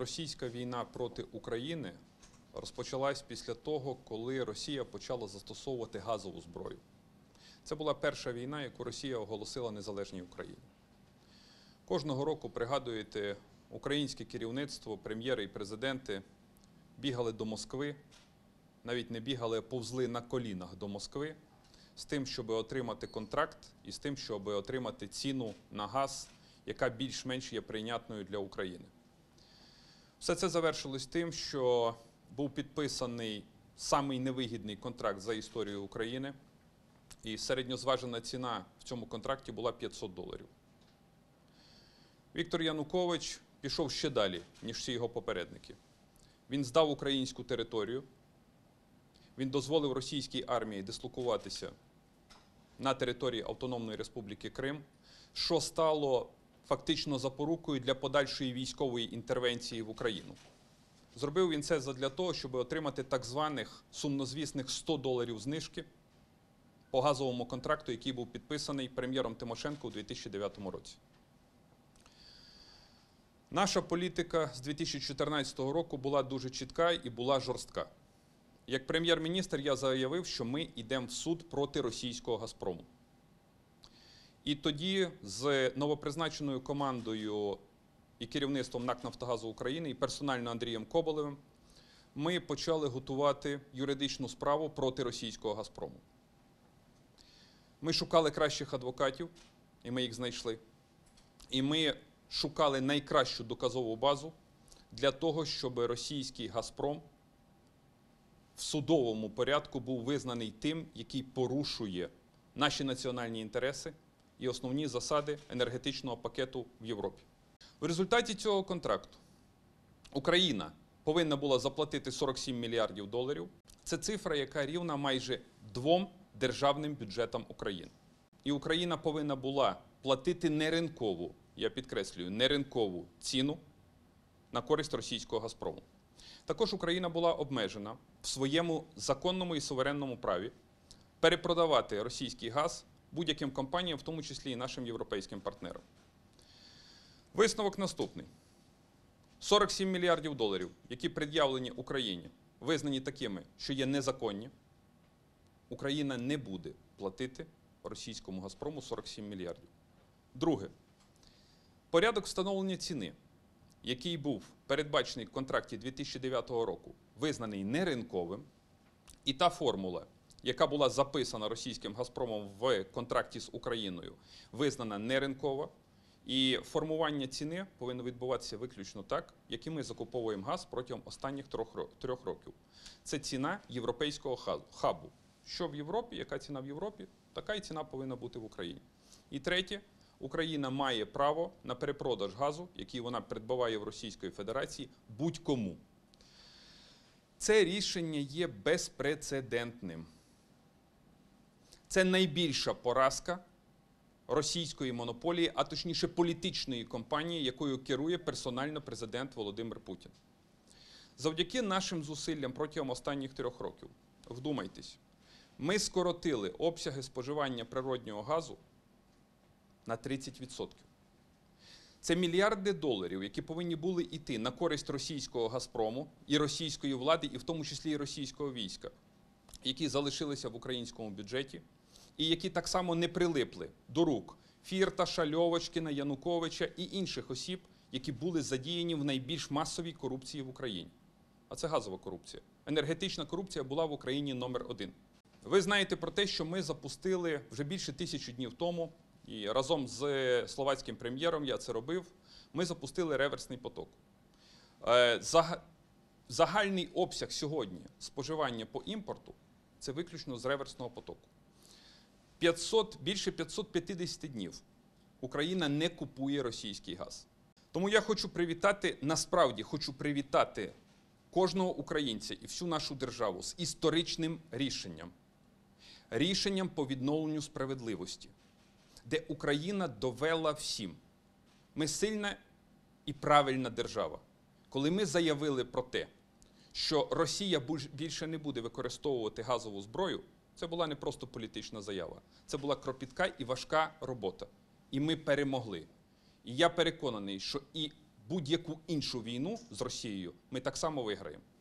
Російська війна проти України розпочалась після того, коли Росія почала застосовувати газову зброю. Це була перша війна, яку Росія оголосила незалежній Україні. Кожного року, пригадуєте, українське керівництво, прем'єри і президенти бігали до Москви, навіть не бігали, а повзли на колінах до Москви з тим, щоб отримати контракт і з тим, щоб отримати ціну на газ, яка більш-менш є прийнятною для України. Все це завершилось тим, що був підписаний самий невигідний контракт за історію України, і середньозважена ціна в цьому контракті була $500. Віктор Янукович пішов ще далі, ніж всі його попередники. Він здав українську територію, він дозволив російській армії дислокуватися на території Автономної Республіки Крим, що стало фактично запорукою для подальшої військової інтервенції в Україну. Зробив він це задля того, щоб отримати так званих сумнозвісних $100 знижки по газовому контракту, який був підписаний прем'єром Тимошенко у 2009 році. Наша політика з 2014 року була дуже чітка і була жорстка. Як прем'єр-міністр я заявив, що ми йдемо в суд проти російського «Газпрому». І тоді з новопризначеною командою і керівництвом НАК «Нафтогазу України» і персонально Андрієм Коболєвим ми почали готувати юридичну справу проти російського «Газпрому». Ми шукали кращих адвокатів, і ми їх знайшли. І ми шукали найкращу доказову базу для того, щоб російський «Газпром» в судовому порядку був визнаний тим, який порушує наші національні інтереси і основні засади енергетичного пакету в Європі. В результаті цього контракту Україна повинна була заплатити $47 мільярдів. Це цифра, яка рівна майже 2 державним бюджетам України. І Україна повинна була платити неринкову, я підкреслюю, неринкову ціну на користь російського «Газпрому». Також Україна була обмежена в своєму законному і суверенному праві перепродавати російський газ будь-яким компаніям, в тому числі і нашим європейським партнерам. Висновок наступний. $47 мільярдів, які пред'явлені Україні, визнані такими, що є незаконні, Україна не буде платити російському «Газпрому» 47 мільярдів. Друге. Порядок встановлення ціни, який був передбачений в контракті 2009 року, визнаний неринковим, і та формула, яка була записана російським «Газпромом» в контракті з Україною, визнана неринкова, і формування ціни повинно відбуватися виключно так, як і ми закуповуємо газ протягом останніх 3 років. Це ціна європейського хабу. Що в Європі, яка ціна в Європі, така і ціна повинна бути в Україні. І третє, Україна має право на перепродаж газу, який вона придбаває в Російської Федерації, будь-кому. Це рішення є безпрецедентним. Це найбільша поразка російської монополії, а точніше політичної компанії, якою керує персонально президент Володимир Путін. Завдяки нашим зусиллям протягом останніх 3 років, вдумайтесь, ми скоротили обсяги споживання природнього газу на 30%. Це мільярди доларів, які повинні були йти на користь російського «Газпрому» і російської влади, і в тому числі і російського війська, які залишилися в українському бюджеті, і які так само не прилипли до рук Фірташа, Льовочкіна, Януковича і інших осіб, які були задіяні в найбільш масовій корупції в Україні. А це газова корупція. Енергетична корупція була в Україні номер 1. Ви знаєте про те, що ми запустили вже більше 1000 днів тому, і разом з словацьким прем'єром я це робив, ми запустили реверсний поток. Загальний обсяг сьогодні споживання по імпорту – це виключно з реверсного потоку. Більше 550 днів Україна не купує російський газ. Тому я хочу привітати, насправді хочу привітати кожного українця і всю нашу державу з історичним рішенням. Рішенням по відновленню справедливості, де Україна довела всім. Ми сильна і правильна держава. Коли ми заявили про те, що Росія більше не буде використовувати газову зброю, це була не просто політична заява. Це була кропітка і важка робота. І ми перемогли. І я переконаний, що і будь-яку іншу війну з Росією ми так само виграємо.